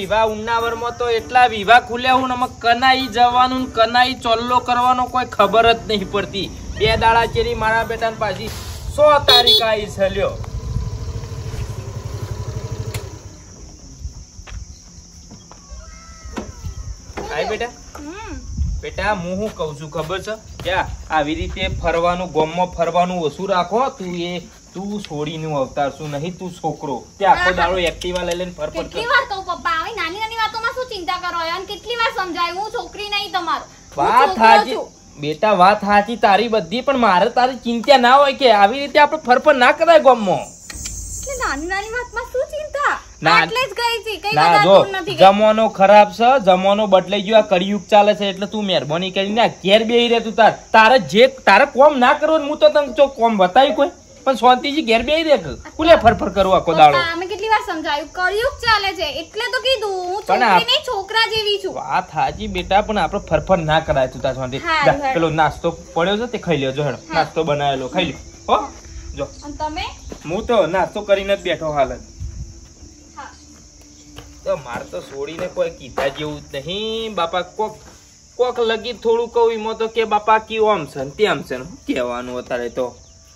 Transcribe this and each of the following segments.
વિવાહ ઉન્નાવરમાં તો એટલા વિવાહ ખુલ્યા હું ને કનાઈ જવાનું કનાઈ ચોલ્લો કરવાનો કોઈ ખબર જ નહીં પડતી. 2 દાડા ચેરી મારા બેટાને પાછી 100 તારીખ આવી છે લ્યો. આય બેટા બેટા હું કહું છું ખબર છે ક્યાં આવી રીતે ફરવાનું ગામમાં ફરવાનું ઓછું રાખો. તું છોડીનું અવતાર છું નહીં, તું છોકરો. તે આખો દાડો એક્ટિવા લઈ લઈને ફર ફર. કેટલી વાર કહું પપ્પા, આવી નાની નાની વાતોમાં શું ચિંતા કરો છો? અને કેટલી વાર સમજાયું, હું છોકરી નહીં તમારો. વાત સાચી બેટા, વાત સાચી તારી બધી, પણ મારે તારી ચિંતા ના હોય કે આવી રીતે આપણે ફરફર ના કરાય ગામમાં. એટલે નાની નાની વાતમાં શું ચિંતા? ના એટલે જ ગઈ હતી, કઈ ના બધા જો દૂર નથી ગઈ. જમાનો ખરાબ છે, જમાનો બદલાઈ ગયો, આ કળિયુગ ચાલે છે, એટલે તું મહેરબાની કરીને આ ઘેર બેહી રહે. તું તારે કોમ ના કરવું, હું તો તને જો કોમ બતાવી કોઈ, પણ શાંતિજી ઘેર બેહી રહે. કુલે ફરફર કરવું આખો દાડો. અમે કેટલી વાર સમજાયું, કળિયુગ ચાલે છે એટલે તો કીધું. હું છોકરી નહીં, છોકરા જેવી છું. વાત હાજી બેટા, પણ આપણે ફરફર ના કરાય. તું તાર શાંતિ પેલો નાસ્તો પડ્યો છે તે ખાઈ લેજો. હેડો નાસ્તો બનાવેલો ખાઈ લ્યો. હો જો તમે હું તો નાસ્તો કરીને જ બેઠો હાલ જ. તો મારે તો છોડીને કોઈ કીધા જેવું જ નહીં બાપા. કોક લગી થોડું કહું એમાં તો કે બાપા કયું આમ છે તેમ છે. શું કહેવાનું અત્યારે તો.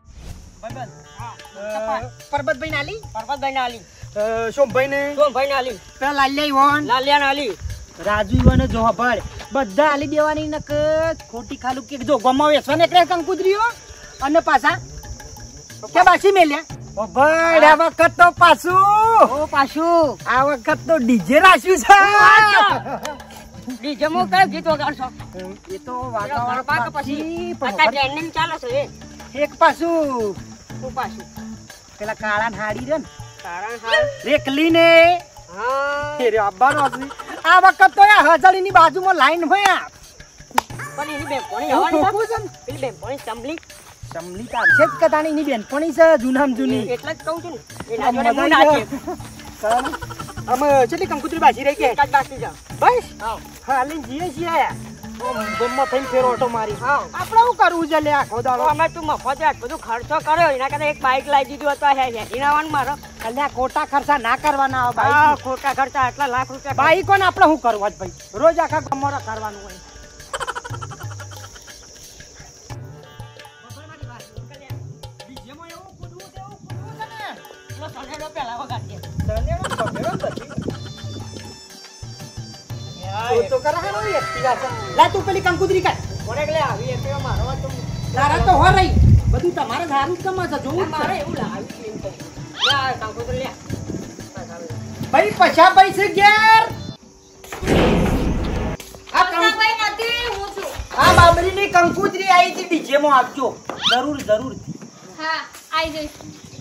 પરબતભાઈ નાલી, પરબતભાઈ નાલી, સોમભાઈ ને, સોમભાઈ નાલી, પેલા લાલિયા ઈવોન, લાલિયા નાલી, રાજુ ઈવોન જો હબર બધા આલી દેવાની નક ખોટી ખાલું કે જો ગમા વેસવા ને એટલે કંકુદરીઓ અને પાછા કે બાસી મેલ્યા ભાઈ. આ વખત તો પાછું આ વખત તો ડીજે રાખ્યું છે. ડીજે માં કયો ગીત વગાડશો? એ તો વાગાવાળા પાક પછી ટ્રેન્ડિંગ ચાલે છે. એક પાછું શું પાછું? પેલા કાળા હાડી રે ને કારણ હાલ રેકલી ને હા રે આબાનો આ વખત તો આ હજારી ની બાજુમાં લાઈન હોય. પણ એની બેનપણી આવવાની છે. પેલી બેનપણી ચંબલી ચમલી તો આવશે જ કદાણી ની બેનપણી છે જૂનામ જૂની. એટલે જ કહું છું ને એના જોડે હું નાખીએ. અમે કેટલી કંકુતરી બાજી રહી કે એક જ બાકી છે બસ. હા હા લઈને જઈએ છીએ ગમમાં થઈને ફેર ઓટો મારી. હા આપણે શું કરવું છે લે આખો દાડો? અમે તું મફત બધું ખર્ચો કર્યો એના કરતા એક બાઈક લાવી દીધું હતું. હેડી આવવાનું મારો. અલ્યા ખોટા ખર્ચા ના કરવાના આવે હા બાઈક. ખોટા ખર્ચા એટલા લાખ રૂપિયા. બાઈકો ને આપણે શું કરવા જ ભાઈ? રોજ આખા ગમોરા કરવાનું હોય. પેલા વગાડીએ તો કરા હેરો એક્ટિવા છે. લા તું પેલી કંકુતરી કાઢ. કોને કે આવી એટલે મારો વાત તો તારા તો હો રહી બધું તમારે ધારું જ કમા છે જોવું મારે એવું લાવ્યું એમ તો. લે કંકોત્રી લે. ભાઈ પછા ભાઈ છે ઘેર. ભાઈ નથી, હું છું. આ બાબરી ની કંકુતરી આવી હતી ડીજે માં આપજો. જરૂર. હા આઈ જઈશ.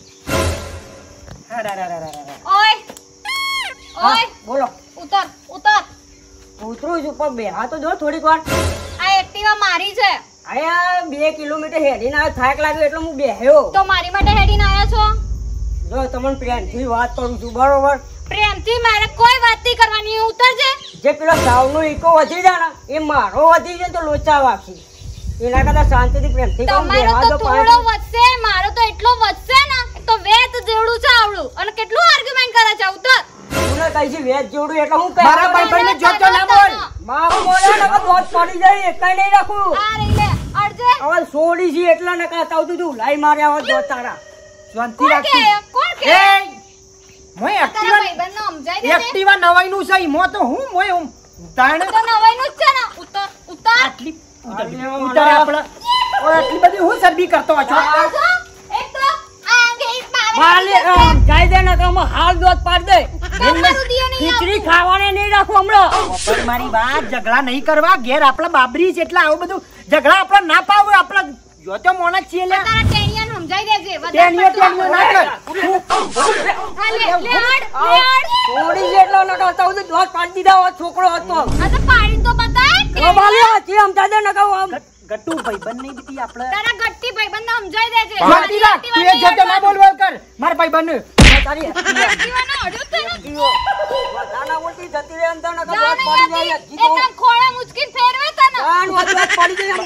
ઓય ઓય બોલો. ઉતર. ઉતરું છું પણ બેહા તો જો થોડીક વાર. આ એક્ટિવા મારી છે. આયા 2 કિલોમીટર હેડીને આવે થાક લાગ્યો એટલે હું બેહ્યો. તો મારી માટે હેડીને આયા છો? જો તમને પ્રેમથી વાત કરું છું બરોબર. પ્રેમથી મારે કોઈ વાત નહીં કરવાની. ઉતરજે. જે પેલો સાવનો ઈકો વધી જાય ને એ મારો વધી જાય તો લોચા વાગશે. એના કરતા શાંતિથી પ્રેમથી કહું તમારો બેહવા તો દો. થોડો વધશે, મારો તો એટલો વધશે ને તો વેત જેવડું છે આવડું. અને કેટલું આર્ગ્યુમેન્ટ કરે છે. ઉતર. તું કઈ છે વેચ જોડું એટલે હું કઈ મારા ભાઈ ને જોતો ના બોલ. મારો બોલે ને દોત પડી જાય એકઈ નહીં રાખું. આ રહી લે અડજે. હવે છોડી છે એટલા ને કાતા તું લાઈ મારે આવા દોત તારા. શાંતિ કોણ રાખી. કે કોણ કે એ મોય તારા ભાઈબંધનો સમજાઈ દે. એક્ટિવા નવાઈનું છે ઈમો તો હું મોય હું તાણે તો નવાઈનું જ છે ને. ઉતર. આટલી ઉતર આપણે ઓય આટલી બધી હું સરબી કરતો છો. એક તો આ ગેસ માલે જાય દે ને તો હાલ દોત પાડ દે. તમારું દિયો નહીં ખીચડી ખાવાને નહીં રાખું હમણાં. પણ મારી વાત ઝઘડા નહીં કરવા. ઘેર આપણા બાબરી છે એટલે આવું બધું ઝઘડા આપણે ના પાવે. આપણે જો તો મોણા છીએ લે. તારા ટેણિયાને સમજાઈ દેજે. ટેણીઓ ના કર. હા લે લેડ. છોડી છે એટલો નકા તો દોત પાડી દીધા હોત છોકરો હતો. આ તો પાડી તો બતાય. બાલ્યો છે સમજા દે ને કહું આમ. ગટ્ટુ ભાઈબંધ નહીં દીધી આપણે. તારા ગટ્ટી ભાઈબંધને સમજાઈ દેજે. શાંતિ રાખ. તું એ જતો ના બોલવા કર. માર ભાઈબંધ તારી એક્ટિવાનો અડ્યો જ છે ને. નાના મોટી જતી રહે અંદર નકા જા દોત પડી જાય. નહીં એકદમ ખોળા મુચકીન ફેરવે તને. કાન દોત પડી જાય.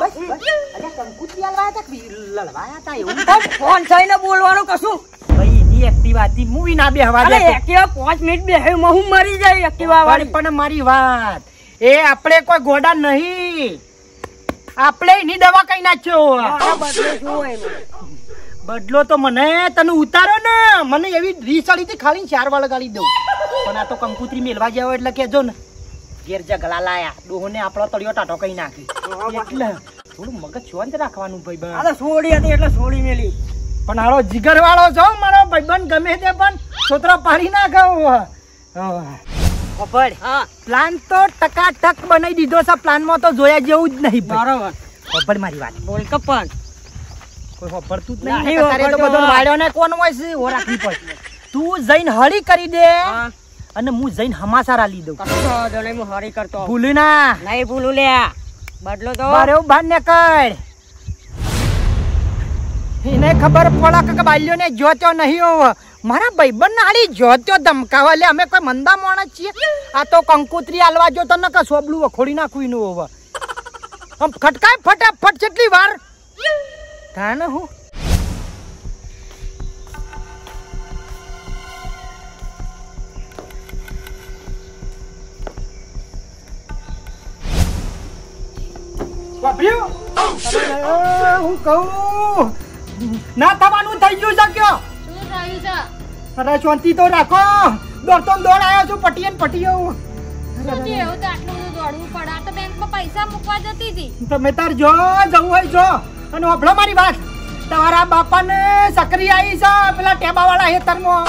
અરે કંકુતરી આલવા હતા કે લડવાયા હતા એવું. ફોન થઈને બોલવાનું કશું. ભાઈ મારી એક્ટિવા હતી મૂવી ના બેહવા અરે દે એક્ટિવા 5 મિનિટ બેહ્યું હું મરી જાય એક્ટિવા વાળી. પણ મારી વાત એ આપણે કોઈ ગોડા નહીં, આપણે એની દવા કઈ નાખ્યો. મારા બદલે શું હોય એમાં? બદલો તો મને તને ઉતારો ને, મને એવી રીસ ચડી હતી ખાલી 4 વાળ ગાળી દઉં. પણ આ તો કંકુતરી મેલવા જાવ એટલે કેજો ને ઘેર જગલા લાયા ડોહોને આપણો તળિયો ટાટો કઈ નાખી. એટલે થોડું મગજ શાંત રાખવાનું ભાઈ. આ તો સોડી હતી એટલે સોડી મેલી. પણ હારો જીગર વાળો છો મારો ભાઈબંધ, ગમે તે પણ છોતરો પાડી નાખો. ખબર હા પ્લાન તો ટકાટક બનાવી દીધો છે. પ્લાનમાં તો જોયા જેવું જ નહીં ભાઈ. બરોબર. ખબર મારી વાત બોલ કપન. કોઈ ખબરતું જ નહીં નહીં. તારે તો ખબરતો. બધો વાળ્યો ને કોણ હોય છે ઓ રાખવી પડે. તું જઈને હળી કરી દે હા અને હું જઈને હમાસાર આલી દઉં. કશો જણે હું હરી કરતો. ભૂલી ના નહીં ભૂલું લે. બદલો તો બારે ઉભા ને કર. એને ખબર પડે કે બાલ્યો ને જોત્યો નહીં હોવ. મારા ભાઈબંધ નાળી જોત્યો ધમકાવા લે. અમે કોઈ મંદા માણસ છીએ? આ તો કંકુતરી આલવા જો તને કે સોબલું વખોડી નાખવું નું હોવ. આમ ખટકાય ફટાફટ કેટલી વાર થાને હું વાપર્યું? અરે, હું કહું ના થવાનું થઈ ગયું છે કયો. શું થયું છે? અરે શાંતિ તો રાખો. દોડતો ને દોડ આવ્યો છું પટીએ ને પટીએ. શું થયું? એવું તો આટલું બધું દોડવું પડે. આ તો બેંકમાં પૈસા મૂકવા જતી હતી. તમે તાર જો જવું હોય જો. અને હોભળો મારી વાત, તમારા બાપાને સકરી આવી છે પેલા ટેબા વાળા હેતરમાં.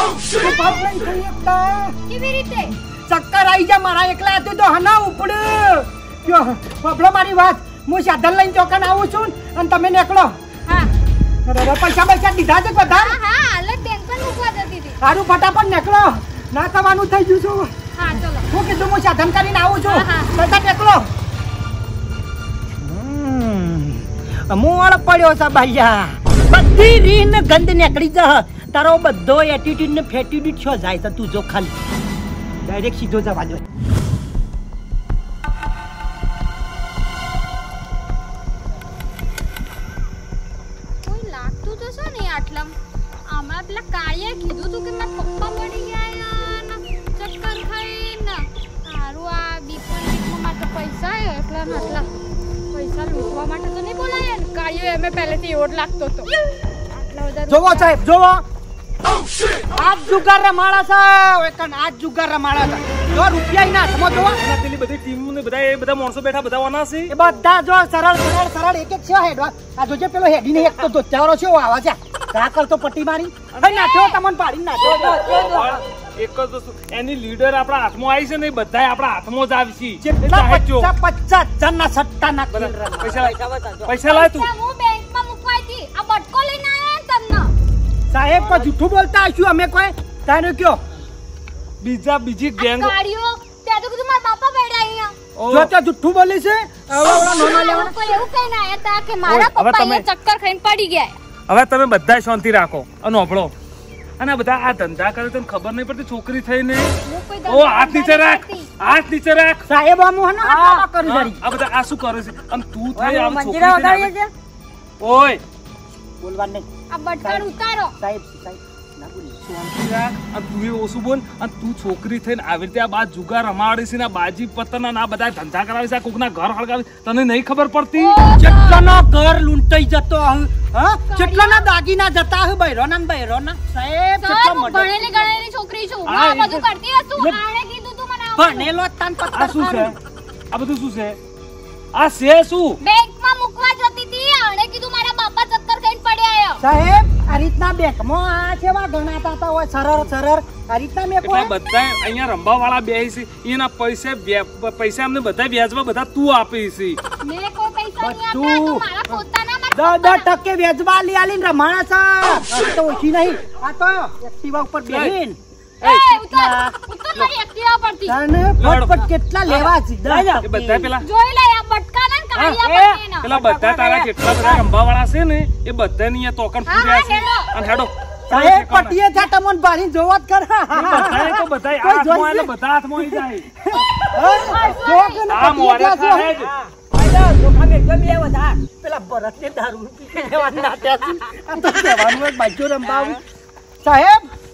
કેવી રીતે? ચક્કર આવી જાય મારા એકલા હતું તો હના ઉપડ. જો હોભળો મારી વાત, હું સાધન લઈને ચોકન આવું છું અને તમે નીકળો. હા પૈસા પૈસા દીધા છે બધા? હા હા હાલે બેંકમાં મૂકવા જતી હતી. સારું ફટાફટ નીકળો. ના થવાનું થઈ ગયું છું. હા ચલો. હું કીધું હું સાધન કરીને આવું છું. હા, બધા નીકળો. મોળ પડ્યો છે ભાઈયા. બધી રીન ગંધ નીકળી જા. તારો બધો એટીટ્યુડ ને ફેટીટ્યુડ છો જાય છે. તું જો ખાલી ડાયરેક્ટ સીધો જવા દો. કોઈ લાગતું તો છે ને આટલા. હમણાં પેલા કાળીએ કીધું તું કે મારા પપ્પા મળી ગયા ને ચક્કર ખાઈને. સારું આ બીકમાં મારે તો પૈસા આવ્યો એટલા ને આટલા પૈસા લૂંટવા માટે તો નહીં બોલાય ને. કાળીઓ એમે પહેલેથી એવો જ લાગતો હતો. આટલા બધા જોવો સાહેબ જોવો. આજ જુગાર રમાડા છે. એકન આજ જુગાર રમાડા છે. જો રૂપિયા ના હાથમાં જોવો. પેલી બધી ટીમ ને બધા માણસો બેઠા બધા વાના છે. એ બધા જો સરળ સરળ સરળ એક એક છે હેડવા. આ જોજે પેલો હેડીને એક તો ચારો છે આવા છે. કાકલ તો પટ્ટી મારી હઈ નાખ્યો તમને પાડી નાખ્યો. એક જ વસ્તુ, એની લીડર આપણા હાથમાં આવી છે ને, એ બધા આપણા હાથમાં જ આવશે. જેટલા ચાહે જો. 50 જણના સટ્ટા ના બધા ખેલ પૈસા પૈસા બતાવજો. પૈસા લાય તું. હું બેંકમાં મૂકવાઈ હતી. આ બટકો લઈને આવ્યા ને તમને. સાહેબ કોઈ જૂઠું બોલતા હશું અમે કોઈ તાને કયો. બીજી આ ગેંગ કાળીઓ ત્યાં તો કીધું મારા બાપા બેઠા અહીંયા. જો તે જૂઠું બોલી છે. આવડા નોના લેવાના. કોઈ એવું કહીને આયા હતા કે મારા હવે પપ્પા તમે- અહીંયા ચક્કર ખાઈને પડી ગયા. હવે તમે બધા શાંતિ રાખો અને હોભળો. અને બધા આ ધંધા કરે તને ખબર નહીં પડતી છોકરી થઈને. હું કોઈ ઓ હાથ નીચે ધંધા રાખ, નહીં કરતી. હાથ નીચે રાખ. સાહેબ આમ હું ના આવા કરી જરી. આ બધા આ શું કરે છે? અને તું થઈ ઓય, આવી મંજીરા છોકરી વગાડીએ થઈને છે. ઓય બોલવાનું નહીં. આ બટકણ ઉતારો. સાહેબ સાહેબ ના બોલી. શાંતિ રાખ. અને તું એ ઓછું બોલ. અને તું છોકરી થઈને આવી રીતે આ બા જુગાર રમાડી છે ને, આ બાજી પતંગ અને આ બધા ધંધા કરાવે છે, આ કોકના ઘર હળગાવે છે. તને નહીં ખબર પડતી? કેટલાનો ઘર લૂંટાઈ જતો હે? હા કેટલાના દાગીના જતા હે બૈરોના ને બૈરોના? સાહેબ સર, કેટલો હું મર્ડર. ભણેલી ગણેલી છોકરી છું. હું હા, આ એ બધું તો- કરતી હશું. એટલે- આણે કીધું તું મને આવવાનું. ભણેલો તાન આ પત્તર શું છે? ખાવાનું. આ બધું શું છે? આ છે શું? બેંકમાં મૂકવા જતી હતી. આણે કીધું મારા બાપા ચક્કર ખાઈને પડ્યા આયો. સાહેબ આ રીતના બેંકમાં આ કેવા ગણાતા હતા હોય સરળ સરળ આ રીતના મેં એટલે કોઈ બધા અહીંયા રંબા વાળા બે છે, એના પૈસા એમને બધા વ્યાજમાં બધા તું આપી છે. મેં કોઈ પૈસા નહીં બધું. આપ્યા. તો મારા પોતાના મારા 10% વેચવા લી આલીને રમાણા છે. આ તો ઓછી નહીં. આ તો એક્ટિવા ઉપર બેહીન એ, ઉતર. ઉતર મારી એક્ટિવા પરથી. તને ફટફટ કેટલા લેવા છે? એ બધા પેલા જોઈ લે આ બટકાના ને કાળિયા બંનેના. પેલા બધા તારા જેટલા બધા રંબા વાળા છે ને, એ બધા ની તોકન હા, પૂર્યા છે. હેડો. અને હેડો. સાહેબ પટીએ થા તમને ભારી જોવા જ કર. બધાય તો બધાય કોઈ આ હાથમાં જોઈ એટલે બધા હાથમાં આવી જાય. જો કે ને આ પટીએ મોડે થા છો. થાય જ. ફાયદા જોખા મેળજો બે વધાર. પેલા ભરતને દારૂ પી લેવા નાટ્યા છે. આ તો કહેવાનું એક બાજુ રંબાવું. સાહેબ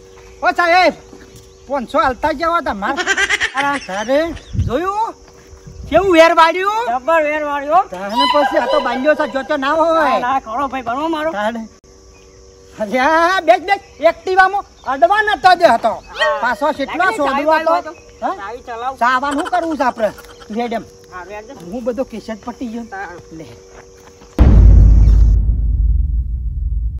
સાહેબ 500 હાલતા જવા તમાર તારે જોયું કેવું વેર વાળ્યું જબર વેર વાળ્યો તાને પછી આ તો બાંધ્યો છે જોતો ના હોય ના ખરો ભાઈ બનો મારો તાને અલ્યા બેસ એક્ટિવામાં અડવા નતો દે હતો પાછો કેટલો સોડવો હતો ચાવી ચલાવ સાવાન શું કરવું છે આપણે મેડમ હા રેડ હું બધો કેસેટ પટી ગયો હા. લે